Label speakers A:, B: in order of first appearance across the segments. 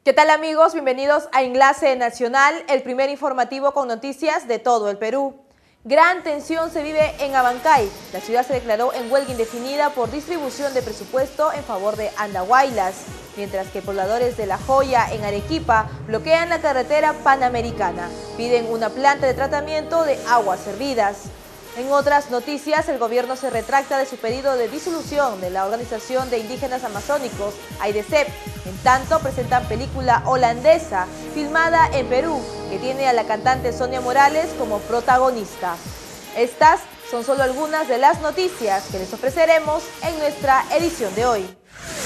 A: ¿Qué tal amigos? Bienvenidos a Enlace Nacional, el primer informativo con noticias de todo el Perú. Gran tensión se vive en Abancay. La ciudad se declaró en huelga indefinida por distribución de presupuesto en favor de Andahuaylas, mientras que pobladores de La Joya en Arequipa bloquean la carretera panamericana. Piden una planta de tratamiento de aguas servidas. En otras noticias, el gobierno se retracta de su pedido de disolución de la Organización de Indígenas Amazónicos, AIDESEP. En tanto, presentan película holandesa filmada en Perú, que tiene a la cantante Sonia Morales como protagonista. Estas son solo algunas de las noticias que les ofreceremos en nuestra edición de hoy.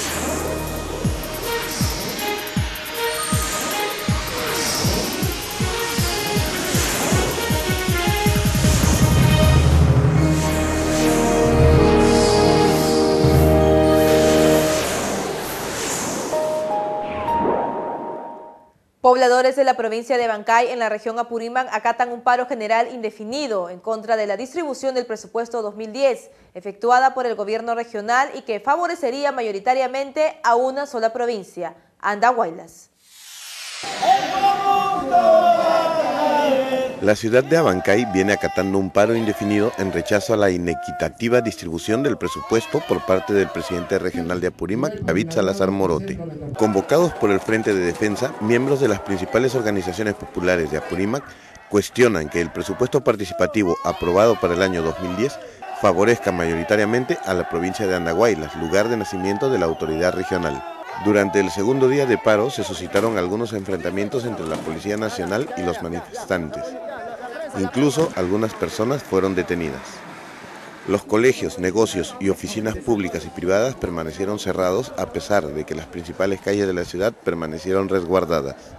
A: Pobladores de la provincia de Abancay en la región Apurímac acatan un paro general indefinido en contra de la distribución del presupuesto 2010 efectuada por el gobierno regional y que favorecería mayoritariamente a una sola provincia, Andahuaylas.
B: La ciudad de Abancay viene acatando un paro indefinido en rechazo a la inequitativa distribución del presupuesto por parte del presidente regional de Apurímac, David Salazar Morote. Convocados por el Frente de Defensa, miembros de las principales organizaciones populares de Apurímac cuestionan que el presupuesto participativo aprobado para el año 2010 favorezca mayoritariamente a la provincia de Andahuaylas, lugar de nacimiento de la autoridad regional. Durante el segundo día de paro se suscitaron algunos enfrentamientos entre la Policía Nacional y los manifestantes. Incluso algunas personas fueron detenidas. Los colegios, negocios y oficinas públicas y privadas permanecieron cerrados a pesar de que las principales calles de la ciudad permanecieron resguardadas.